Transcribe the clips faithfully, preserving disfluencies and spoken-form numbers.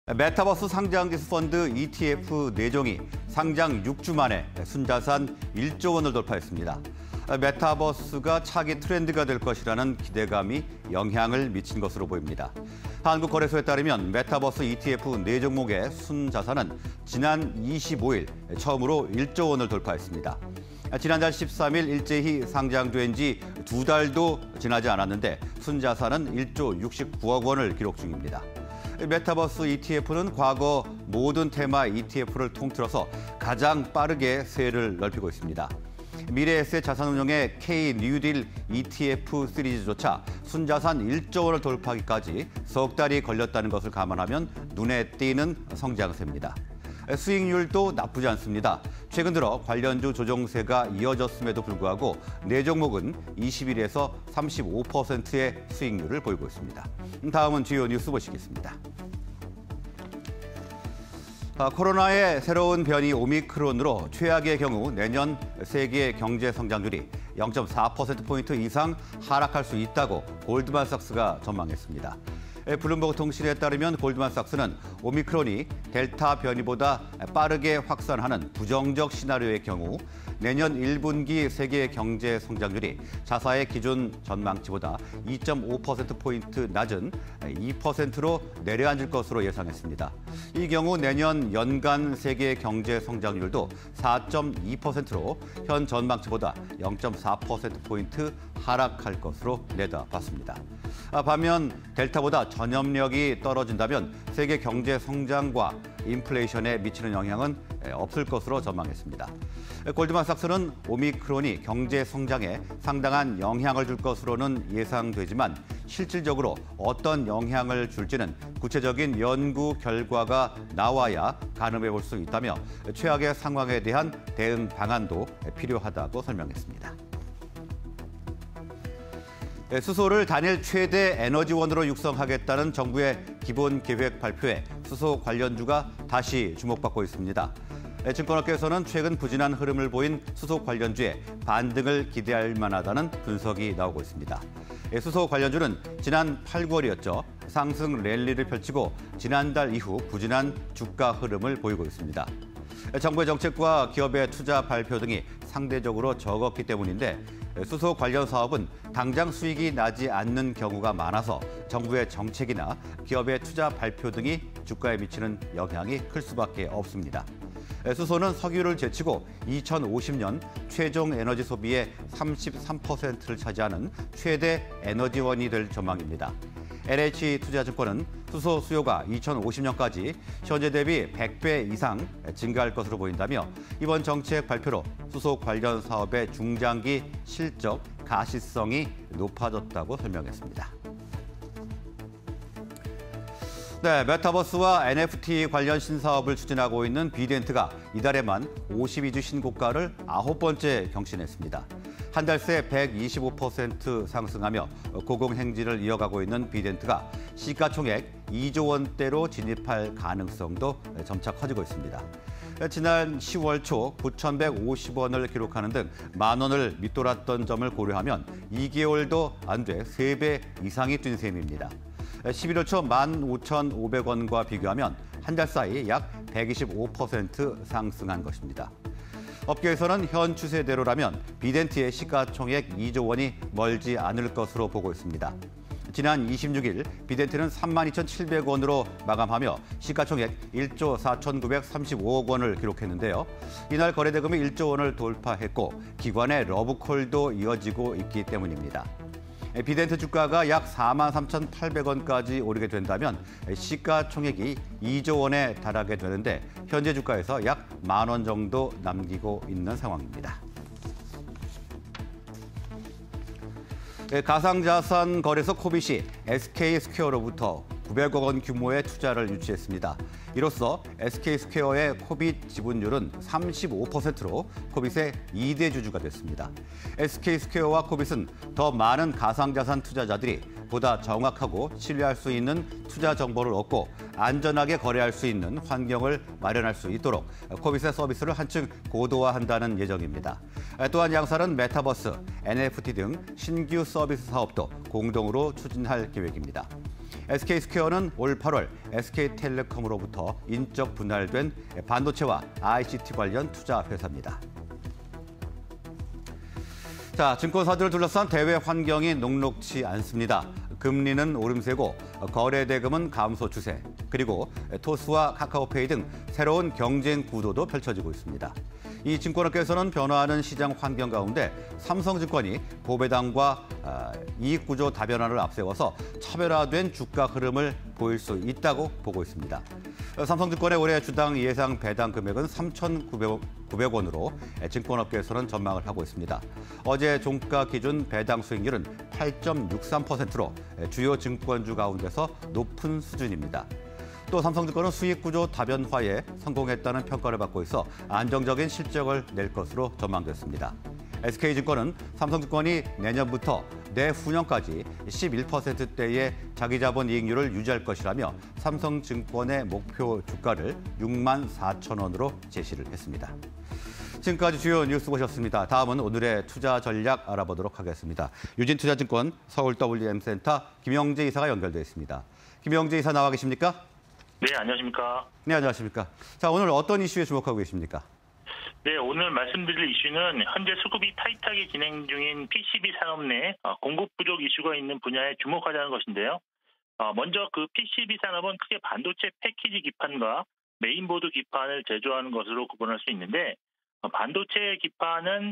메타버스 상장지수 펀드 이티에프 네 종이 상장 육 주 만에 순자산 일조 원을 돌파했습니다. 메타버스가 차기 트렌드가 될 것이라는 기대감이 영향을 미친 것으로 보입니다. 한국거래소에 따르면 메타버스 이티에프 네 종목의 순자산은 지난 이십오 일 처음으로 일조 원을 돌파했습니다. 지난달 십삼 일 일제히 상장된 지 두 달도 지나지 않았는데 순자산은 일조 육십구억 원을 기록 중입니다. 메타버스 이티에프는 과거 모든 테마 이티에프를 통틀어서 가장 빠르게 세를 넓히고 있습니다. 미래에셋 자산운용의 K 뉴딜 이티에프 시리즈조차 순자산 일조 원을 돌파하기까지 석 달이 걸렸다는 것을 감안하면 눈에 띄는 성장세입니다. 수익률도 나쁘지 않습니다. 최근 들어 관련주 조정세가 이어졌음에도 불구하고 네 종목은 이십일에서 삼십오 퍼센트의 수익률을 보이고 있습니다. 다음은 주요 뉴스 보시겠습니다. 코로나의 새로운 변이 오미크론으로 최악의 경우 내년 세계 경제 성장률이 영 점 사 퍼센트포인트 이상 하락할 수 있다고 골드만삭스가 전망했습니다. 블룸버그 통신에 따르면 골드만삭스는 오미크론이 델타 변이보다 빠르게 확산하는 부정적 시나리오의 경우 내년 일 분기 세계 경제 성장률이 자사의 기존 전망치보다 이 점 오 퍼센트포인트 낮은 이 퍼센트로 내려앉을 것으로 예상했습니다. 이 경우 내년 연간 세계 경제 성장률도 사 점 이 퍼센트로 현 전망치보다 영 점 사 퍼센트포인트 하락할 것으로 내다봤습니다. 반면 델타보다 전염력이 떨어진다면 세계 경제 성장과 인플레이션에 미치는 영향은 없을 것으로 전망했습니다. 골드만삭스는 오미크론이 경제 성장에 상당한 영향을 줄 것으로는 예상되지만 실질적으로 어떤 영향을 줄지는 구체적인 연구 결과가 나와야 가늠해 볼 수 있다며 최악의 상황에 대한 대응 방안도 필요하다고 설명했습니다. 수소를 단일 최대 에너지원으로 육성하겠다는 정부의 기본 계획 발표에 수소 관련주가 다시 주목받고 있습니다. 증권업계에서는 최근 부진한 흐름을 보인 수소 관련주에 반등을 기대할 만하다는 분석이 나오고 있습니다. 수소 관련주는 지난 팔, 구월이었죠. 상승 랠리를 펼치고 지난달 이후 부진한 주가 흐름을 보이고 있습니다. 정부의 정책과 기업의 투자 발표 등이 상대적으로 적었기 때문인데 수소 관련 사업은 당장 수익이 나지 않는 경우가 많아서 정부의 정책이나 기업의 투자 발표 등이 주가에 미치는 영향이 클 수밖에 없습니다. 수소는 석유를 제치고 이천오십 년 최종 에너지 소비의 삼십삼 퍼센트를 차지하는 최대 에너지원이 될 전망입니다. 엘에이치투자증권은 수소 수요가 이천오십 년까지 현재 대비 백 배 이상 증가할 것으로 보인다며 이번 정책 발표로 수소 관련 사업의 중장기 실적 가시성이 높아졌다고 설명했습니다. 네, 메타버스와 엔에프티 관련 신사업을 추진하고 있는 비덴트가 이달에만 오십이 주 신고가를 아홉 번째 경신했습니다. 한 달 새 백이십오 퍼센트 상승하며 고공행진을 이어가고 있는 비덴트가 시가총액 이조 원대로 진입할 가능성도 점차 커지고 있습니다. 지난 시월 초 구천백오십 원을 기록하는 등 만 원을 밑돌았던 점을 고려하면 이 개월도 안 돼 세 배 이상이 뛴 셈입니다. 십일월 초 만 오천오백 원과 비교하면 한 달 사이 약 백이십오 퍼센트 상승한 것입니다. 업계에서는 현 추세대로라면 비덴트의 시가총액 이조 원이 멀지 않을 것으로 보고 있습니다. 지난 이십육 일 비덴트는 삼만 이천칠백 원으로 마감하며 시가총액 일조 사천구백삼십오억 원을 기록했는데요. 이날 거래대금이 일조 원을 돌파했고 기관의 러브콜도 이어지고 있기 때문입니다. 비덴트 주가가 약 사만 삼천팔백 원까지 오르게 된다면 시가총액이 이조 원에 달하게 되는데 현재 주가에서 약 만 원 정도 남기고 있는 상황입니다. 가상자산 거래소 코빗이 에스케이스퀘어로부터 구백억 원 규모의 투자를 유치했습니다. 이로써 에스케이스퀘어의 코빗 지분율은 삼십오 퍼센트로 코빗의 이 대 주주가 됐습니다. 에스케이스퀘어와 코빗은 더 많은 가상자산 투자자들이 보다 정확하고 신뢰할 수 있는 투자 정보를 얻고 안전하게 거래할 수 있는 환경을 마련할 수 있도록 코빗의 서비스를 한층 고도화한다는 예정입니다. 또한 양사는 메타버스, 엔에프티 등 신규 서비스 사업도 공동으로 추진할 계획입니다. 에스케이스퀘어는 올 팔월 에스케이텔레콤으로부터 인적 분할된 반도체와 아이씨티 관련 투자 회사입니다. 자, 증권사들을 둘러싼 대외 환경이 녹록치 않습니다. 금리는 오름세고 거래 대금은 감소 추세, 그리고 토스와 카카오페이 등 새로운 경쟁 구도도 펼쳐지고 있습니다. 이 증권업계에서는 변화하는 시장 환경 가운데 삼성증권이 고배당과 이익구조 다변화를 앞세워서 차별화된 주가 흐름을 보일 수 있다고 보고 있습니다. 삼성증권의 올해 주당 예상 배당 금액은 삼천구백 원으로 증권업계에서는 전망을 하고 있습니다. 어제 종가 기준 배당 수익률은 팔 점 육삼 퍼센트로 주요 증권주 가운데서 높은 수준입니다. 또 삼성증권은 수익구조 다변화에 성공했다는 평가를 받고 있어 안정적인 실적을 낼 것으로 전망됐습니다. 에스케이증권은 삼성증권이 내년부터 내후년까지 십일 퍼센트대의 자기자본 이익률을 유지할 것이라며 삼성증권의 목표 주가를 육만 사천 원으로 제시를 했습니다. 지금까지 주요 뉴스 보셨습니다. 다음은 오늘의 투자 전략 알아보도록 하겠습니다. 유진투자증권 서울 더블유엠센터 김영재 이사가 연결돼 있습니다. 김영재 이사 나와 계십니까? 네, 안녕하십니까? 네, 안녕하십니까? 자, 오늘 어떤 이슈에 주목하고 계십니까? 네, 오늘 말씀드릴 이슈는 현재 수급이 타이트하게 진행 중인 피씨비 산업 내 공급 부족 이슈가 있는 분야에 주목하자는 것인데요. 먼저 그 피씨비 산업은 크게 반도체 패키지 기판과 메인보드 기판을 제조하는 것으로 구분할 수 있는데, 반도체 기판은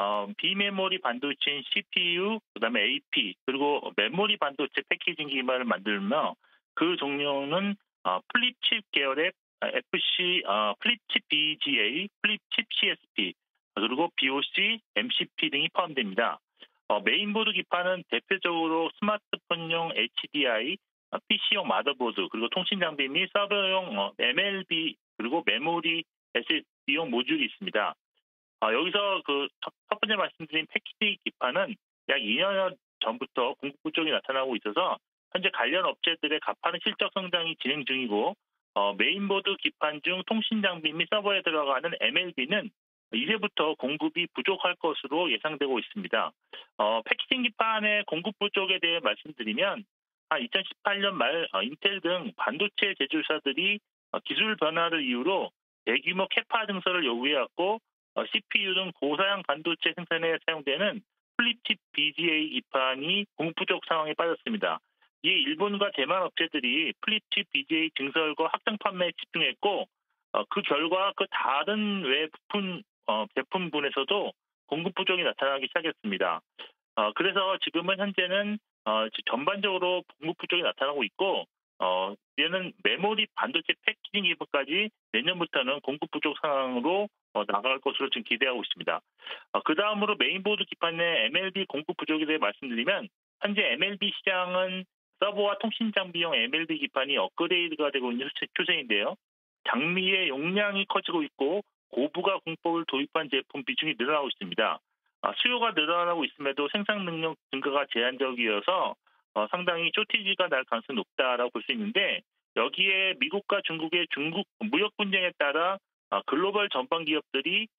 비메모리 반도체인 씨피유, 그다음에 에이피, 그리고 메모리 반도체 패키징 기반을 만들며 그 종류는 플립칩 계열의 에프씨, 어, 플립칩 비지에이, 플립칩 씨에스피, 그리고 비오씨, 엠씨피 등이 포함됩니다. 어, 메인보드 기판은 대표적으로 스마트폰용 에이치디아이, 어, 피씨용 마더보드, 그리고 통신 장비 및 서버용 어, 엠엘비, 그리고 메모리 에스에스디용 모듈이 있습니다. 어, 여기서 그 첫 번째 말씀드린 패키지 기판은 약 이 년 전부터 공급 부족이 나타나고 있어서 현재 관련 업체들의 가파른 실적 성장이 진행 중이고, 어, 메인보드 기판 중 통신 장비 및 서버에 들어가는 엠엘비는 이제부터 공급이 부족할 것으로 예상되고 있습니다. 어, 패키징 기판의 공급 부족에 대해 말씀드리면 한 이천십팔 년 말 어, 인텔 등 반도체 제조사들이 어, 기술 변화를 이유로 대규모 캐파 증설을 요구해왔고, 어, 씨피유 등 고사양 반도체 생산에 사용되는 플립칩 비지에이 기판이 공급 부족 상황에 빠졌습니다. 이에 일본과 대만 업체들이 플립칩 비지에이 증설과 확장 판매에 집중했고, 어, 그 결과 그 다른 외 부품 어, 제품군에서도 공급 부족이 나타나기 시작했습니다. 어, 그래서 지금은 현재는 어, 전반적으로 공급 부족이 나타나고 있고, 어, 이제는 메모리 반도체 패키징 기반까지 내년부터는 공급 부족 상황으로 어, 나갈 것으로 지금 기대하고 있습니다. 어, 그 다음으로 메인보드 기판의 엠엘비 공급 부족에 대해 말씀드리면 현재 엠엘비 시장은 서버와 통신 장비용 엠엘비 기판이 업그레이드가 되고 있는 추세인데요. 장비의 용량이 커지고 있고 고부가 공법을 도입한 제품 비중이 늘어나고 있습니다. 수요가 늘어나고 있음에도 생산 능력 증가가 제한적이어서 상당히 쇼티지가 날 가능성이 높다라고 볼 수 있는데, 여기에 미국과 중국의 중국 무역 분쟁에 따라 글로벌 전방 기업들이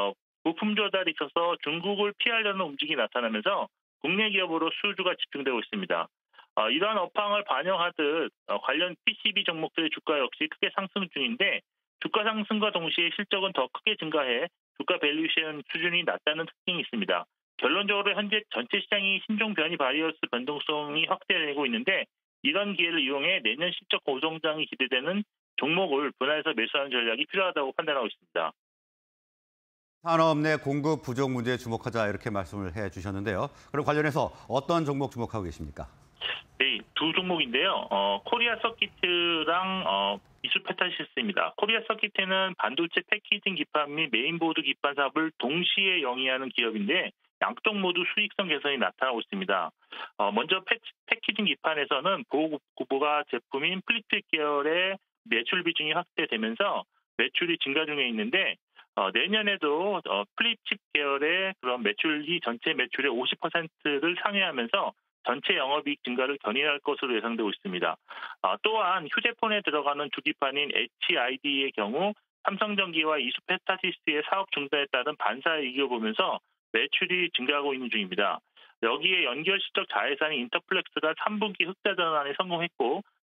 부품 조달이 있어서 중국을 피하려는 움직임이 나타나면서 국내 기업으로 수주가 집중되고 있습니다. 어, 이러한 업황을 반영하듯 어, 관련 피씨비 종목들의 주가 역시 크게 상승 중인데, 주가 상승과 동시에 실적은 더 크게 증가해 주가 밸류에이션 수준이 낮다는 특징이 있습니다. 결론적으로 현재 전체 시장이 신종 변이 바이러스 변동성이 확대되고 있는데, 이런 기회를 이용해 내년 실적 고성장이 기대되는 종목을 분할해서 매수하는 전략이 필요하다고 판단하고 있습니다. 산업 내 공급 부족 문제에 주목하자 이렇게 말씀을 해주셨는데요. 그럼 관련해서 어떤 종목 주목하고 계십니까? 네, 두 종목인데요. 어, 코리아 서키트랑 어, 이수페타시스입니다. 코리아 서키트는 반도체 패키징 기판 및 메인보드 기판 사업을 동시에 영위하는 기업인데 양쪽 모두 수익성 개선이 나타나고 있습니다. 어, 먼저 패, 패키징 기판에서는 보호구부가 제품인 플립칩 계열의 매출 비중이 확대되면서 매출이 증가 중에 있는데, 어, 내년에도 어, 플립칩 계열의 그런 매출이 전체 매출의 오십 퍼센트를 상회하면서 전체 영업이익 증가를 견인할 것으로 예상되고 있습니다. 어, 또한 휴대폰에 들어가는 주기판인 에이치아이디의 경우 삼성전기와 이수페타시스의 사업 중단에 따른 반사이익을 보면서 매출이 증가하고 있는 중입니다. 여기에 연결 실적 자회사인 인터플렉스가 삼 분기 흑자 전환에 성공했고,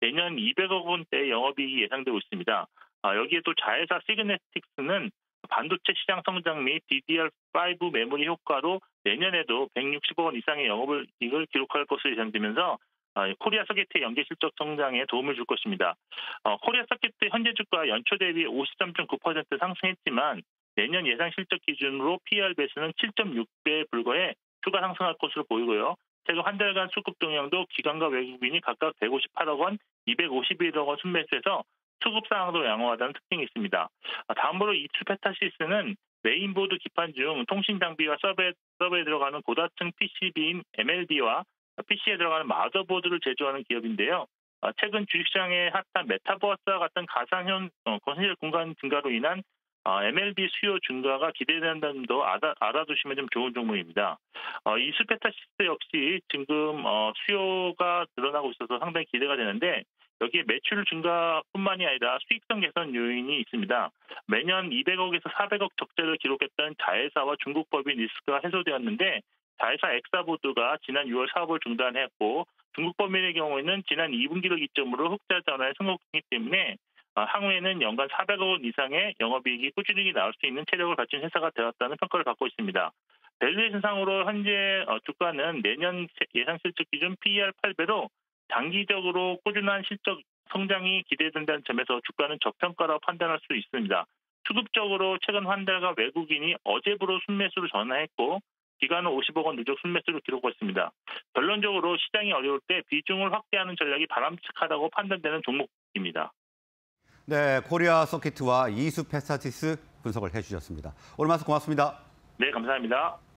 내년 이백억 원대 영업이익이 예상되고 있습니다. 아, 여기에 또 자회사 시그네틱스는 반도체 시장 성장 및 디디알 파이브 메모리 효과로 내년에도 백육십억 원 이상의 영업이익을 기록할 것으로 예상되면서 아, 코리아 서킷의 연계 실적 성장에 도움을 줄 것입니다. 어, 코리아 서킷의 현재 주가 연초 대비 오십삼 점 구 퍼센트 상승했지만 내년 예상 실적 기준으로 피이알 배수는 칠 점 육 배에 불과해 추가 상승할 것으로 보이고요. 최근 한 달간 수급 동향도 기관과 외국인이 각각 백오십팔억 원, 이백오십일억 원 순매수해서 수급 상황도 양호하다는 특징이 있습니다. 다음으로 이츠페타시스는 메인보드 기판 중 통신 장비와 서버에, 서버에 들어가는 고다층 피시비인 엠엘디와 피시에 들어가는 마더보드를 제조하는 기업인데요. 최근 주식시장에 핫한 메타버스와 같은 가상현 현실 공간 증가로 인한 엠엘비 수요 증가가 기대된다는 점도 알아, 알아두시면 좀 좋은 종목입니다. 어, 이 스페타시스 역시 지금 어, 수요가 늘어나고 있어서 상당히 기대가 되는데 여기에 매출 증가뿐만이 아니라 수익성 개선 요인이 있습니다. 매년 이백억에서 사백억 적자를 기록했던 자회사와 중국 법인 리스크가 해소되었는데 자회사 엑사보드가 지난 유월 사업을 중단했고 중국 법인의 경우에는 지난 이 분기를 기점으로 흑자 전환에 성공했기 때문에 향후에는 연간 사백억 원 이상의 영업이익이 꾸준히 나올 수 있는 체력을 갖춘 회사가 되었다는 평가를 받고 있습니다. 밸류에이션상으로 현재 주가는 내년 예상 실적 기준 피이알 팔 배로 장기적으로 꾸준한 실적 성장이 기대된다는 점에서 주가는 저평가라고 판단할 수 있습니다. 수급적으로 최근 한 달간 외국인이 어제부로 순매수로 전환했고 기간은 오십억 원 누적 순매수를 기록했습니다. 결론적으로 시장이 어려울 때 비중을 확대하는 전략이 바람직하다고 판단되는 종목입니다. 네, 코리아 서킷과 이수페스타시스 분석을 해주셨습니다. 오늘 말씀 고맙습니다. 네, 감사합니다.